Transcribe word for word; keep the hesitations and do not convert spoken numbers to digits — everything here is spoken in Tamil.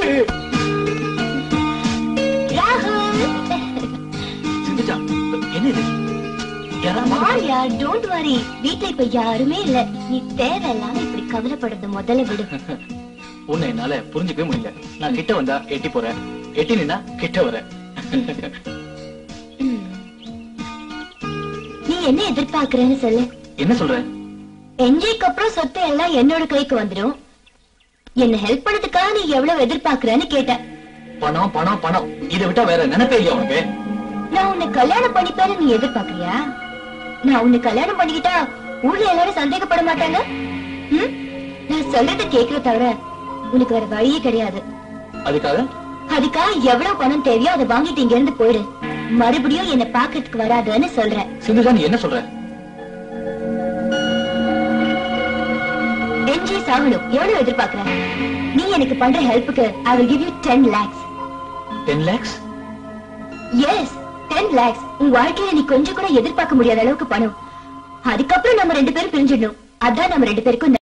ராகுல். சிந்துஜா, என்ன இது? டோன்ட் வரி, வீட்டுல இப்ப யாருமே இல்ல. நீ தேவையில்லாம இப்படி கவலைப்படுறது முதல்ல விடு. உன்னை என்னால புரிஞ்சுக்கவே முடியல. நான் கிட்ட வந்தா எட்டி போறேன், எட்டி நின்னா கிட்ட வரேன். நீ என்ன எதிர்பார்க்கறேன்னு சொல்லு. என்ன சொல்ற? என்ஜிக்கு அப்புறம் சொத்து எல்லாம் என்னோட கைக்கு வந்துடும். என்ன ஹெல்ப் பண்ணதுக்காக நீ எவ்வளவு எதிர்பார்க்கறேன்னு கேட்ட. பணம் பணம் பணம், இதை விட்டா வேற நினைப்பே இல்லையா உனக்கு? நான் உன்னை கல்யாணம் பண்ணிப்பேன்னு நீ எதிர்பார்க்கறியா? நான் உன்னை கல்யாணம் பண்ணிக்கிட்டா ஊர்ல எல்லாரும் சந்தேகப்பட மாட்டாங்க? நான் சொல்றத கேட்கற தவிர உனக்கு வேற வழியே கிடையாது. அதுக்காக அதுக்காக எவ்வளவு பணம் தேவையோ அதை வாங்கிட்டு இங்க இருந்து போயிடு. மறுபடியும் என்ன பாக்கிறதுக்கு வராதுன்னு சொல்றேன். சிந்துஜா, நீ என்ன சொல்ற? என்ஜி சாகணும் எவ்வளவு எதிர்பார்க்கற? நீ எனக்கு பண்ற ஹெல்ப்புக்கு I will give you ten lakhs. ten lakhs? Yes, ten lakhs. உன் வாழ்க்கையில நீ கொஞ்சம் கூட எதிர்பார்க்க முடியாத அளவுக்கு பணம். அதுக்கப்புறம் நம்ம ரெண்டு பேரும் பிரிஞ்சிடணும். அதான் நம்ம ரெண்டு பேருக்கும்